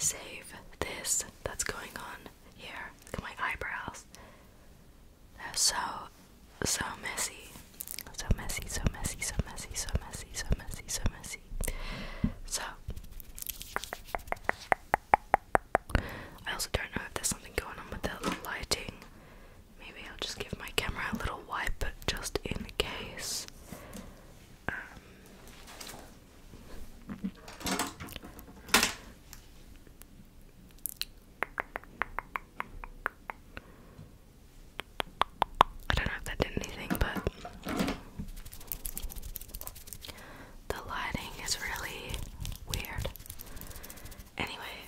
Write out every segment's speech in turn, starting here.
save this that's going on here. Look at my eyebrows. They're so messy. So messy, so messy, so messy, so messy, so messy, so messy. So I also don't know if there's something going on with the lighting. Maybe I'll just give my camera a little wipe just in case. I don't know if that did anything, but the lighting is really weird. Anyway,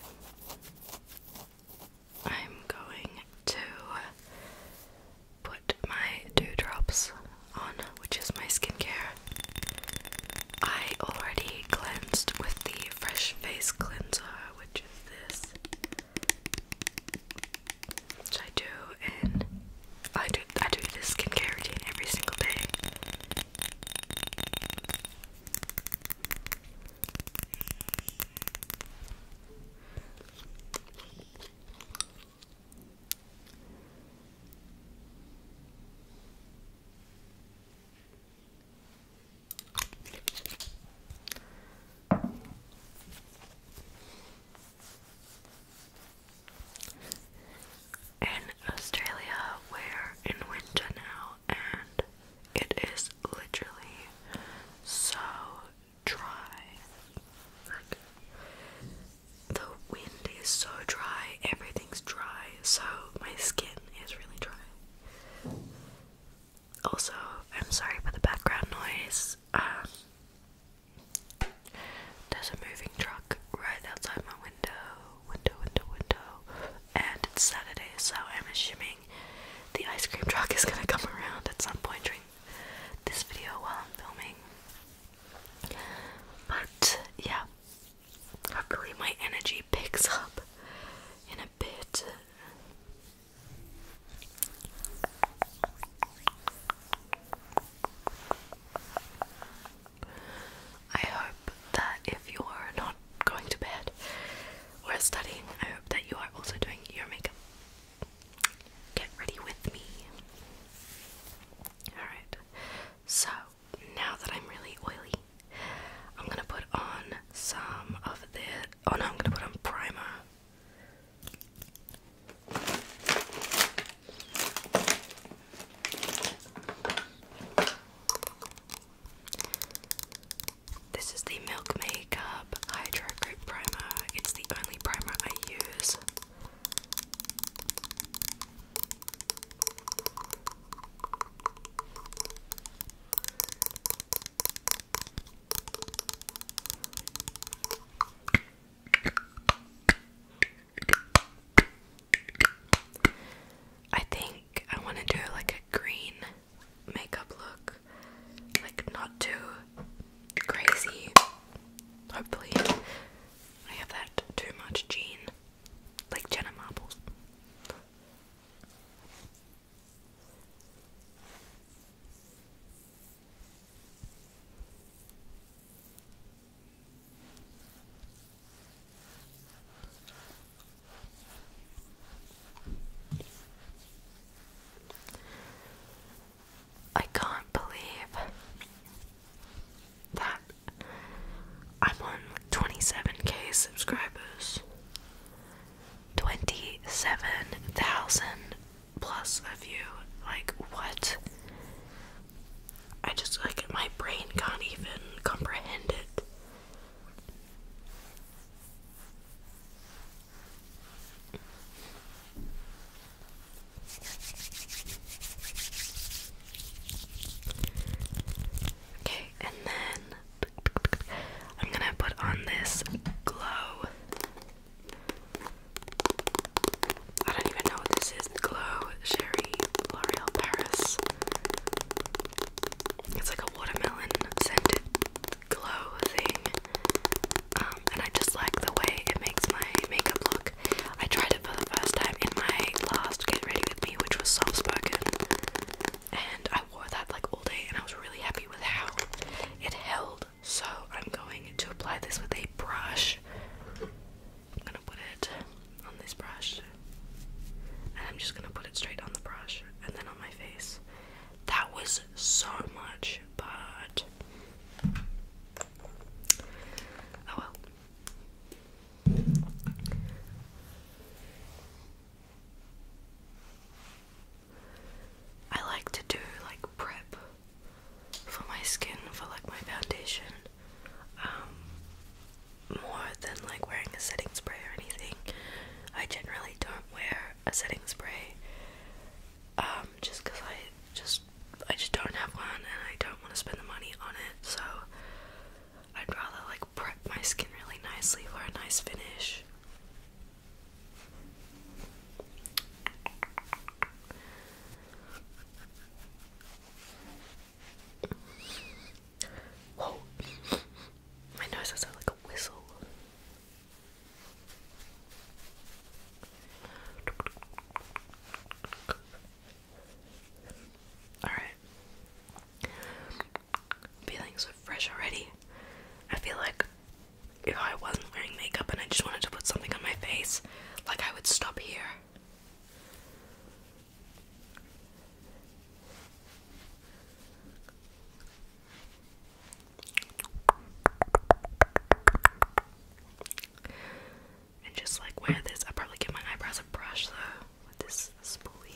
I'm going to put my dewdrops on, which is my skincare. I already cleansed with the Fresh Face Cleanser, which is this, which I do, and I do this skincare routine every single day. In Australia, we're in winter now, and it is literally so dry. Like, the wind is so dry, everything's dry, so my skin is really dry. Also, I'm sorry for the background noise. There's a moving truck right outside my window, and it's Saturday, so I'm assuming the ice cream truck is gonna come around at some point during this video while I'm filming. But yeah, hopefully my energy picks up in a bit. I hope that if you're not going to bed or studying, I hope that you are also doing your makeup. Get ready with me. Alright, so now that I'm really oily, I'm gonna put on some of the, oh no, I'm gonna put on primer. This is the Milk Makeup Hydro Grip Primer. It's the only primer I use. I think I want to do like a green makeup look, like not too crazy. Hopefully I have that too much Jean, like Jenna Marbles. I can't believe that I'm on 27k subscribers. 27,000 plus of you. Like, what? I just, like, my brain can't even comprehend it. Okay, and then I'm gonna put on this glow. I don't even know what this is. Glow Sherry Glow. just gonna put it straight on the brush and then on my face. That was so much, but oh well. I like to do like prep for my skin for like my foundation, more than like wearing a setting spray or anything. I generally don't wear a setting spray, just because I just don't have one and I don't want to spend the money on it, so I'd rather like prep my skin really nicely for a nice finish. Whoa, my nose has like a whistle. Alright. Feeling so fresh already. I feel like if I wasn't wearing makeup and I just wanted to put something on my face, like I would stop here. And just like wear this. I'd probably give my eyebrows a brush though with this spoolie.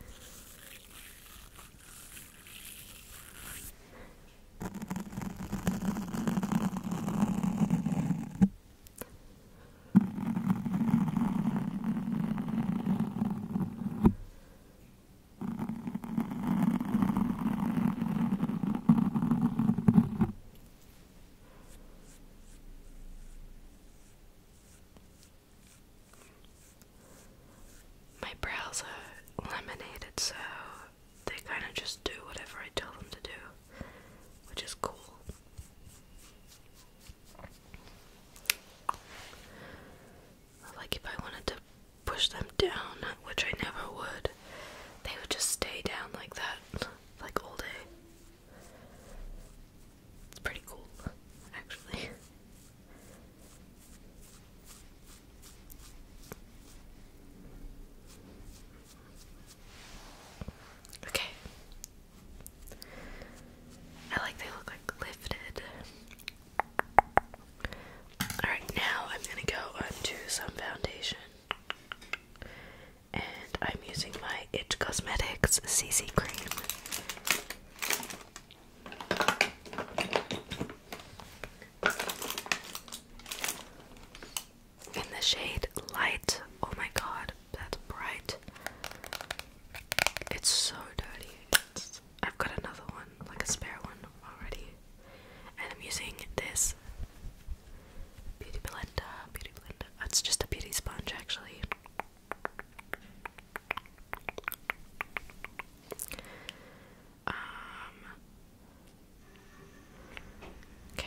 My brows are laminated, so they kind of just do whatever I tell them to do, which is cool. Like if I wanted to push them down, which I never would, they would just stay down like that, like all day. It's pretty cool, actually. Okay. I like they look like lifted. Alright, now I'm gonna go onto some foundation. And I'm using my It Cosmetics CC cream. In the shade Light. Oh my god, that's bright. It's so dirty. I've got another one, like a spare one already. And I'm using this beauty blender. It's just a beauty sponge actually. Okay.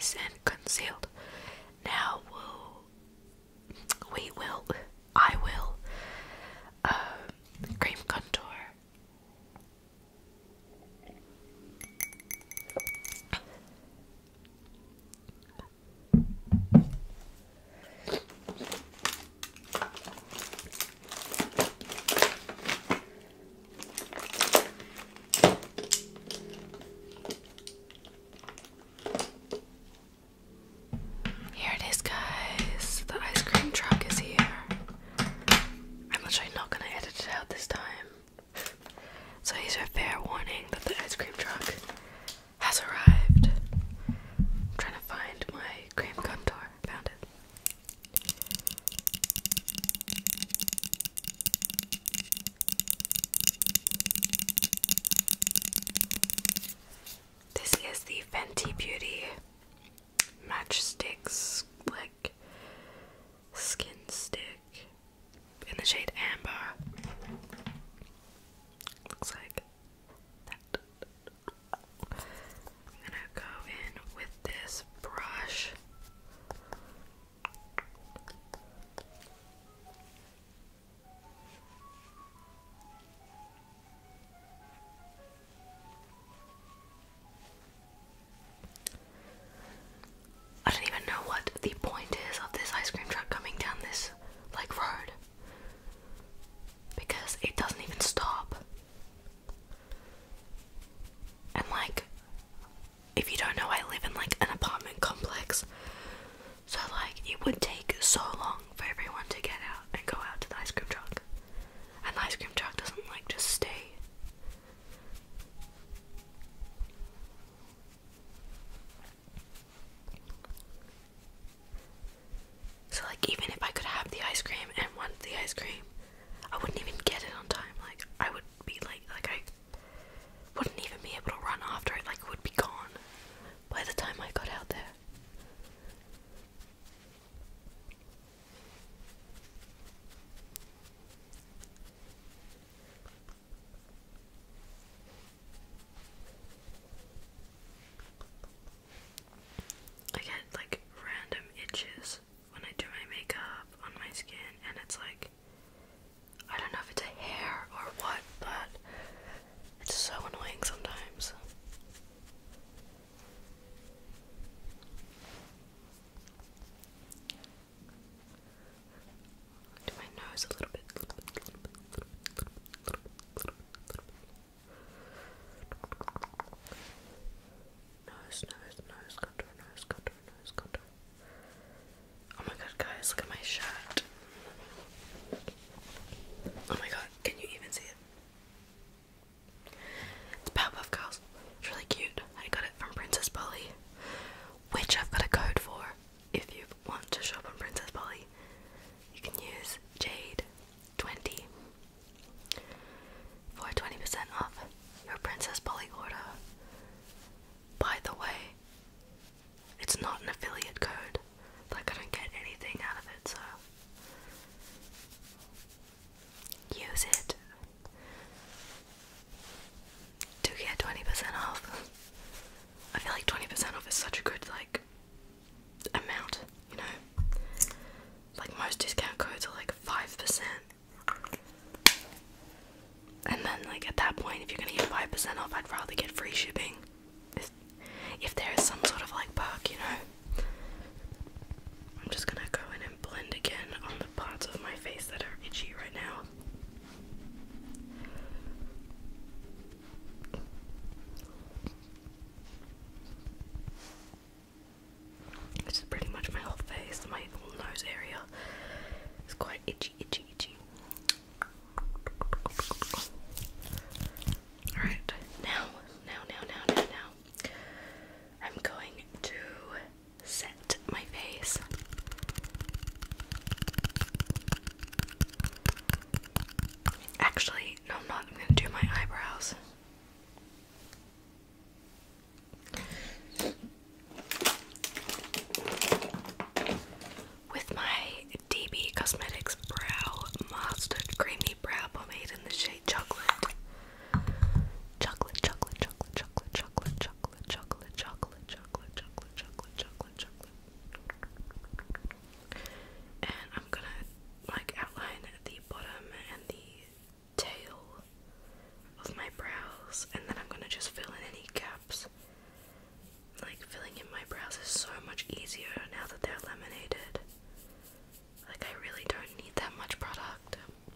nice and concealed. Now I will cream contour. Here it is, guys. The ice cream truck is here. I'm literally not gonna edit it out this time. So here's a fair warning that the ice cream truck has arrived. I'm trying to find my cream contour. Found it. This is the Fenty Beauty Matchsticks like skin stick in the shade Amber. Looks like that. I'm gonna go in with this brush. I don't even know what the point is of this ice cream truck coming down this like road, because it doesn't even stop. And like, if you don't know, I live in like an apartment complex, so like it would take so long for everyone to get out and go out to the ice cream truck, and the ice cream truck doesn't like just stay. So like, even if I could have the ice cream and want the ice cream, I wouldn't even get it on time. Like, I would be like I wouldn't even be able to run after it. Like, it would be gone by the time I got out there. I get like random itches when I do my makeup on my skin, and it's like, I don't know if it's a hair or what, but it's so annoying sometimes. Do my nose a little bit. Nose contour, nose contour, nose contour. Oh my god, guys, look at my shirt. Oh my god, can you even see it? It's Powerpuff Girls. It's really cute. I got it from Princess Polly, which I've got a code for. If you want to shop on Princess Polly, you can use Jade 20 for 20% off your Princess Polly order. By the way, it's not an affiliate code. Like, I don't get anything out of it, so use it to get 20% off. I feel like 20% off is such a good, like, amount, you know? Like, most discount codes are like 5%. And then, like, at that point, if you're gonna get 5% off, I'd rather get free shipping. If there is some sort of like perk, you know. I'm just gonna go in and blend again on the parts of my face that are itchy right now. This is pretty much my whole face. My whole nose area is quite itchy, itchy, itchy. Alright, now. I'm going to brows, and then I'm gonna just fill in any gaps. Like, filling in my brows is so much easier now that they're laminated. Like, I really don't need that much product.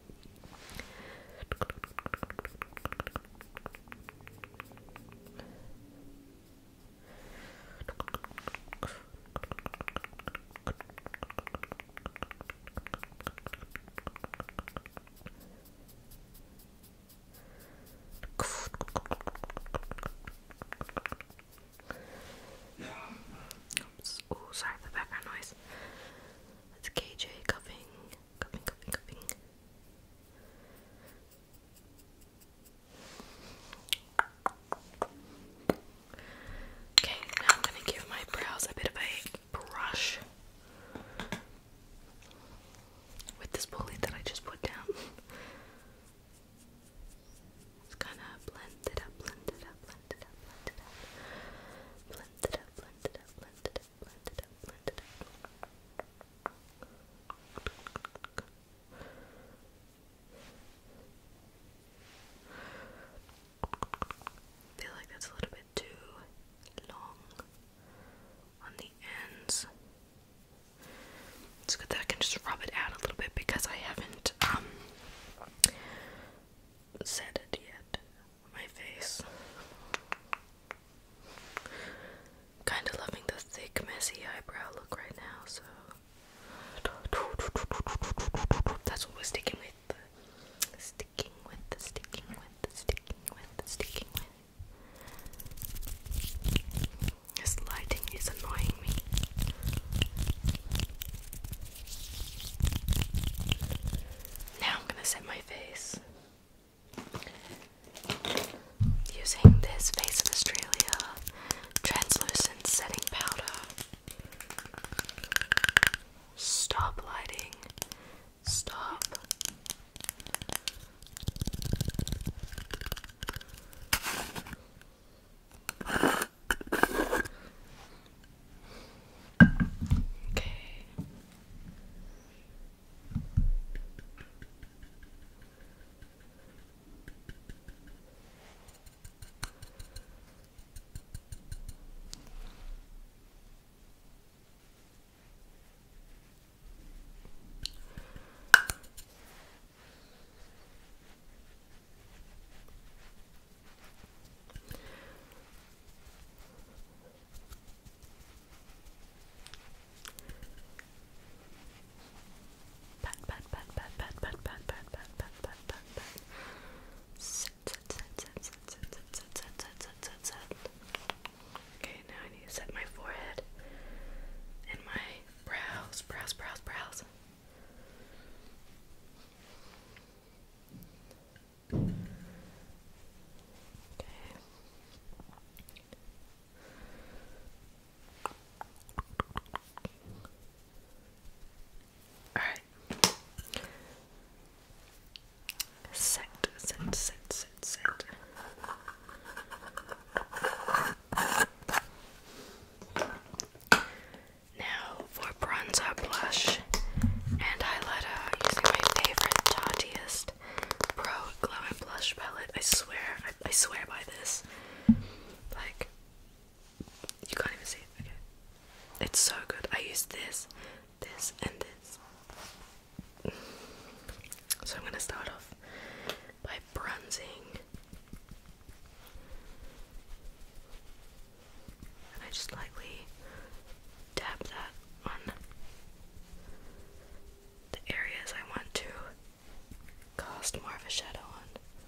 Oh, sorry for the background noise. It's KJ cupping. Okay, now I'm gonna give my brows a bit of a brush with this bullet that I just put down. Just kind of blend it up. I feel like that's a little bit too long on the ends. It's good that I can just rub it out a little bit because I haven't set it yet on my face. Kind of loving the thick, messy eyebrow look right now, so that's what we're sticking with. This lighting is annoying me. Now I'm gonna set my face using this Face of Australia translucent setting powder. Stop lighting. Stop. Okay. Okay, now I need to set my forehead and my brows. Okay. Alright. Set. Now for bronzer, blush, and highlighter, using my favorite Tartiest Pro Glow and Blush palette. I swear by this. Like, you can't even see it. Okay. It's so good. I use this, and this. So I'm gonna start off by bronzing. And I just lightly dab that on the areas I want to cast more of a shadow on.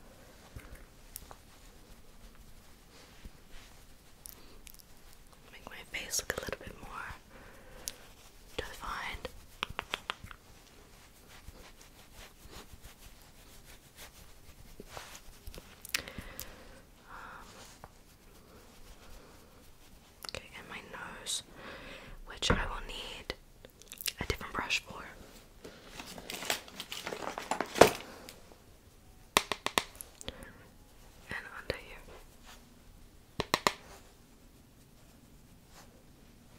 Make my face look a little bit more defined. Okay, and my nose, which I will need a different brush for. And under here.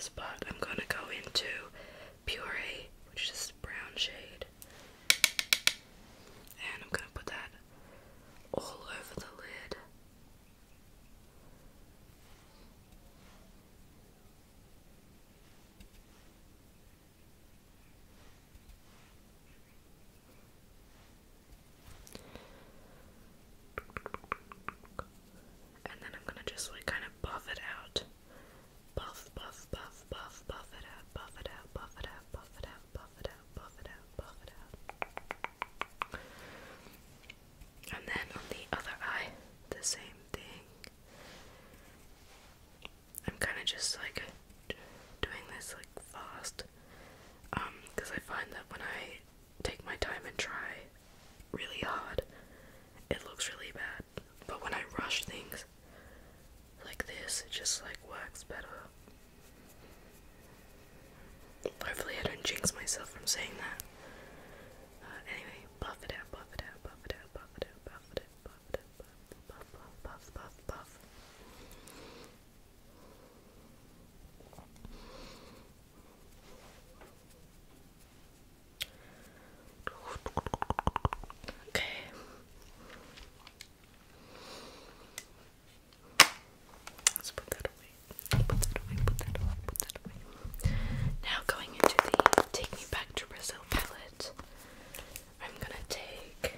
this part, I'm gonna go into Puree, which is brown shade, and I'm gonna put that all over the lid. And then I'm gonna just like kind of buff it out. Buff, buff, buff, buff, buff it out, buff it out, buff it out, buff it out, buff it out, buff it out, buff it out. And then on the other eye, the same thing. I'm kind of just like doing this like fast, because I find that when I take my time and try really hard, it looks really bad. But when I rush things like this, it just like works better. Hopefully I don't jinx myself from saying that. Anyway, buff it out, buff it out, buff it out, buff it out, buff it out, buff it out, buff, buff, buff, buff, buff. Okay. Let's put that away. Put that away, put that away, put that away. Now going into the Take Me Back to Brazil palette, I'm gonna take,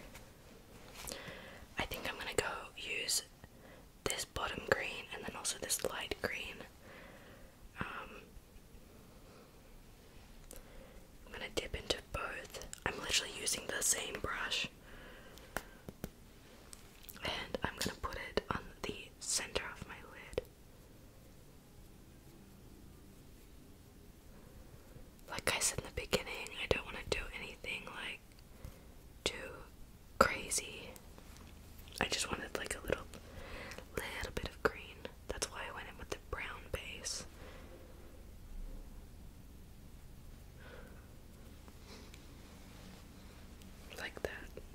I think I'm gonna go use this bottom green and then also this light green. I'm gonna dip into both. I'm literally using the same brush. And I'm gonna put it on the center of my lid. Like I said in the beginning, I don't want to do anything like too crazy. I just wanted like a little bit of green. That's why I went in with the brown base. Like that.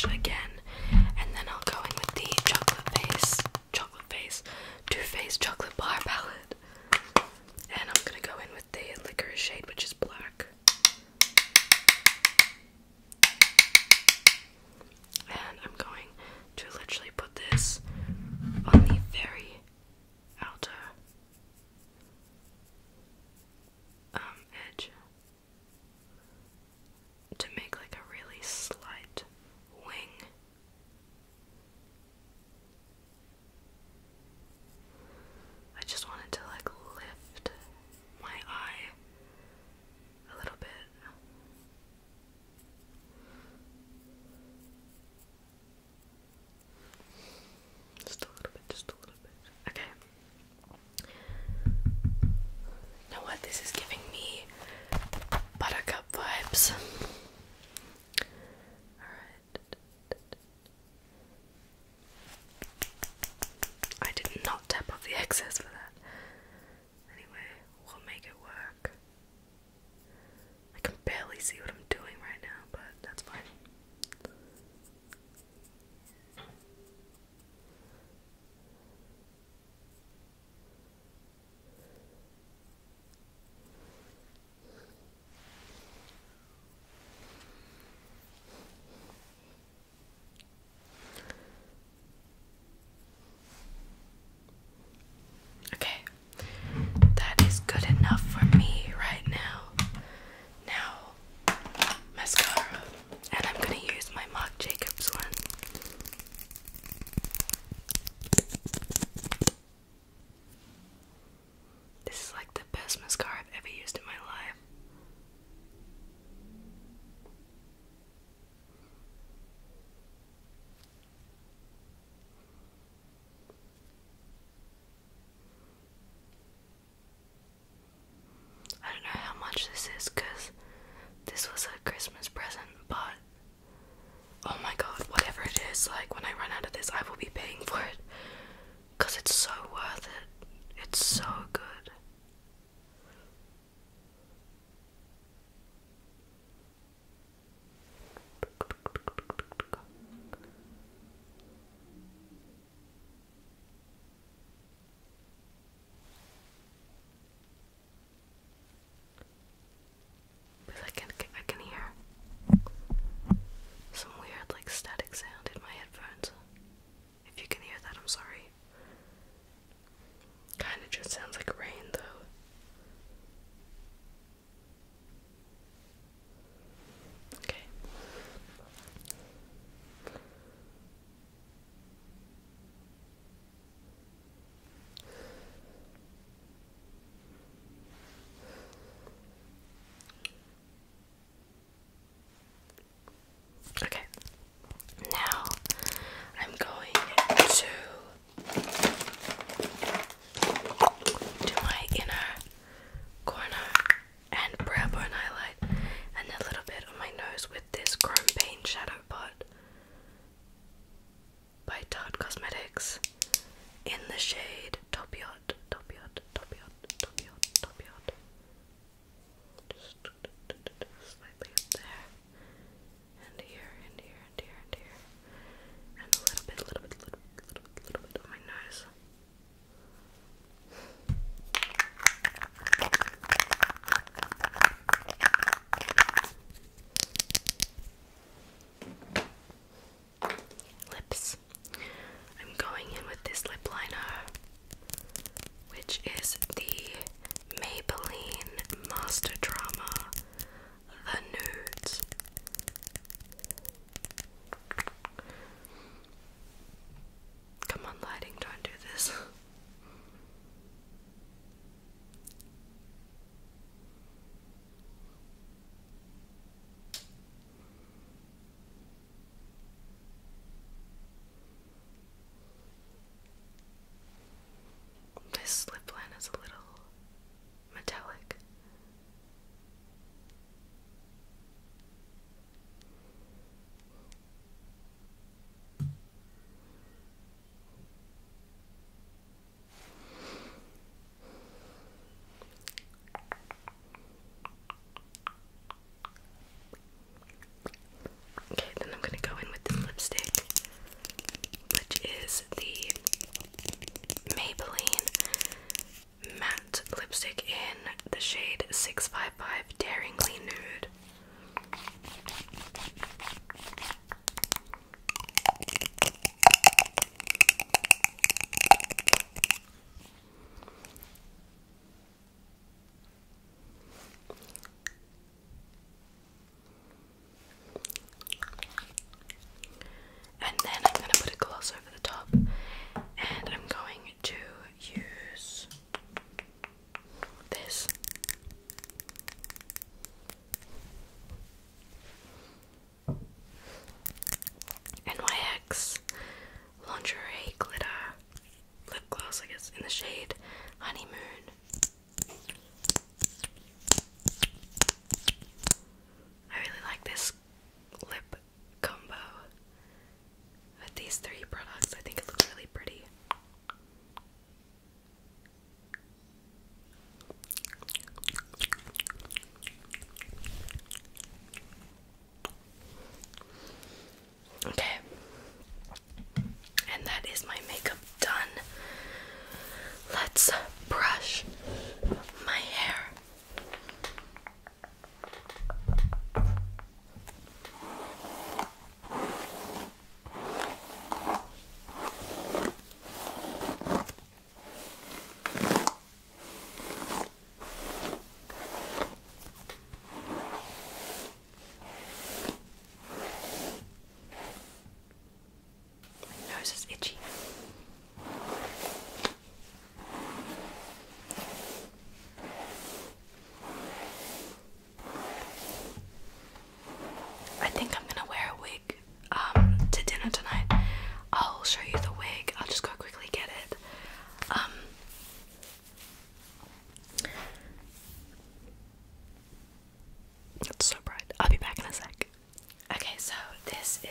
blush again, and then I'll go in with the Too Faced Chocolate Bar palette, and I'm gonna go in with the Licorice shade, which is black. And I'm going to literally put this on the very outer edge to make like a really slight wing. I just wanted to like lift my eye a little bit. Just a little bit, just a little bit. Okay. You know what? This is giving me Buttercup vibes. Alright. I did not tap off the excess for that. Anyway, we'll make it work. I can barely see what I'm doing right now, but that's fine.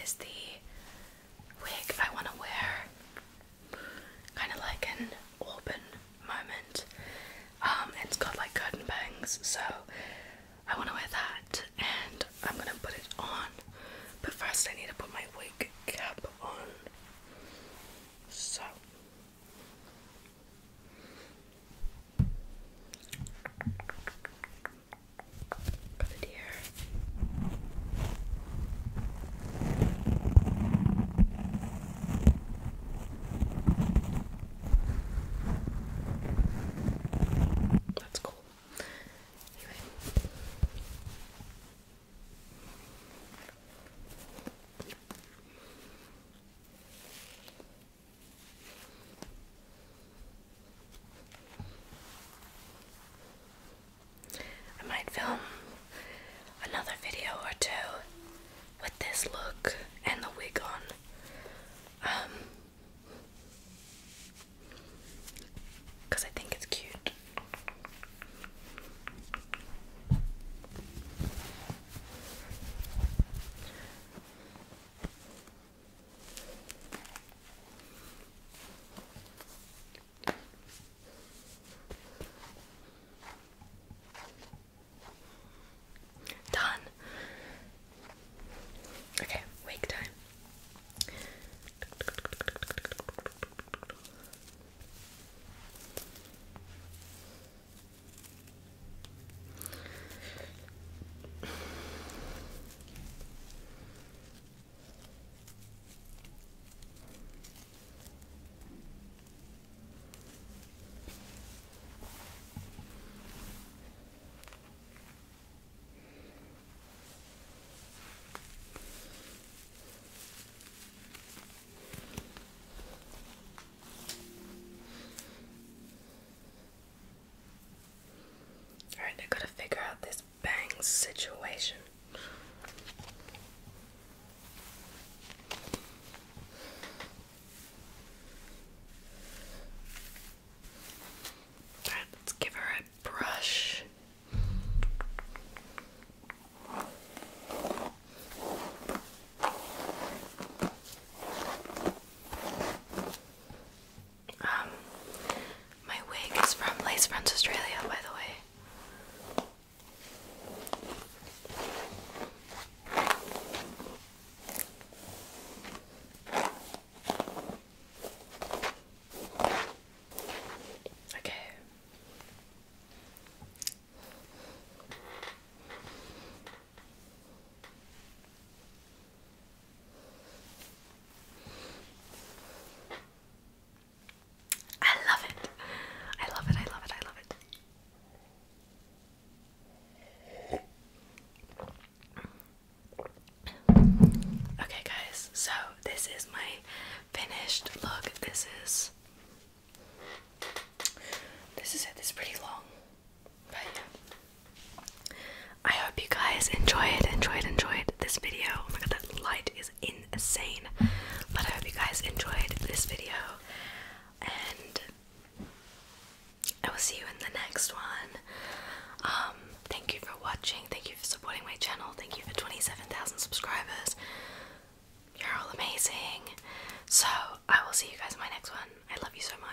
is the wig I want to wear. Kind of like an Auburn moment. It's got like curtain bangs, so I want to wear that, and I'm gonna put it on. But first, I need to put my wig cap on. So. Got it here. That's cool. Anyway. I might film another video or two with this look and the wig on. Because I think it's cute. Done. Okay, wake time. Alright, I gotta figure out this bangs situation. Alright, let's give her a brush. My wig is from Lace Fronts Australia, by the way. Okay. I love it. I love it. I love it. I love it. Okay, guys, so this is my finished look. This is it. It's pretty long, but yeah. I hope you guys enjoyed this video. Oh my god, that light is insane. But I hope you guys enjoyed this video, and I will see you in the next one. Thank you for watching. Thank you for supporting my channel. Thank you for 27,000 subscribers. You're all amazing. So I will see you guys in my next one. I love you so much.